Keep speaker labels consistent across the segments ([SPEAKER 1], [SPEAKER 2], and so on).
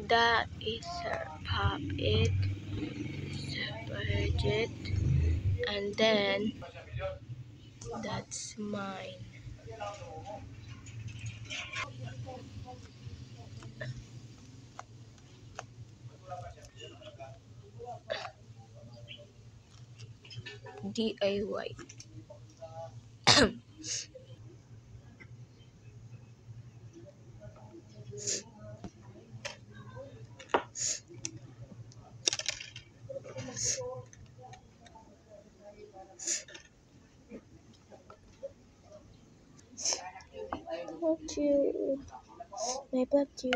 [SPEAKER 1] That is her puppet, Bridget, and then that's mine. DIY. Puppet, my puppet.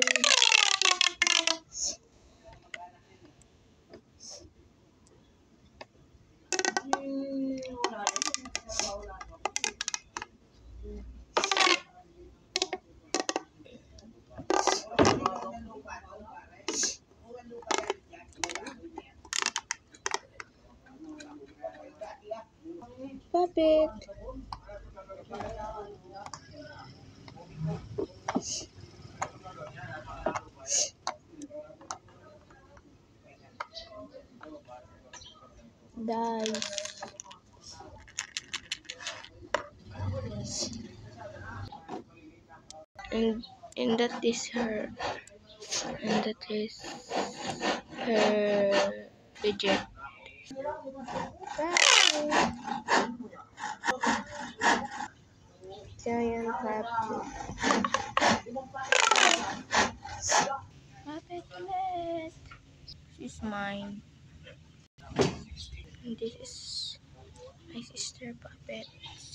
[SPEAKER 1] Puppet. Die. And that is her. And that is her Bridget. Giant puppet. Puppet. She's mine. And this is my sister Puppet.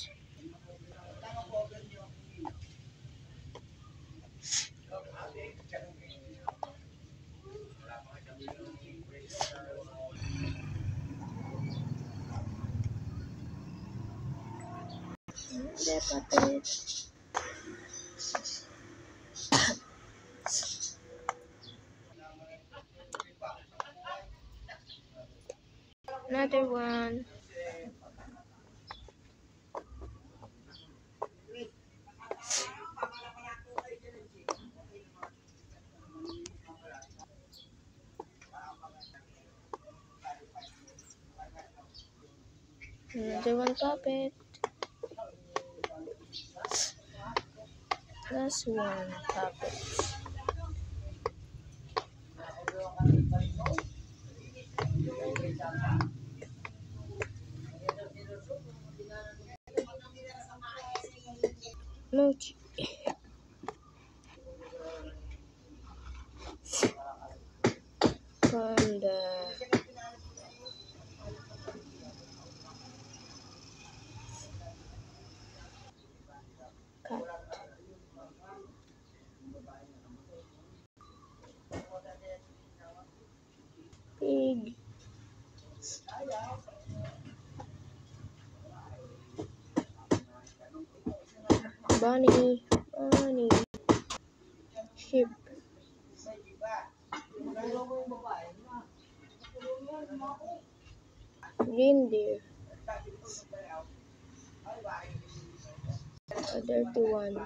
[SPEAKER 1] The puppet. Another one. Another one puppet. Last one puppet. Mochi. Panda. Cat. Pig. Bunny. Bunny. Sheep. Reindeer. A dirty one.